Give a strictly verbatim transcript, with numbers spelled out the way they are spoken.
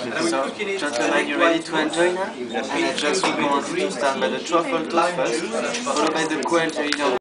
So, gentlemen, you ready to enjoy now? And I just recommend you to start by the truffle toast first, followed by the quail, you know.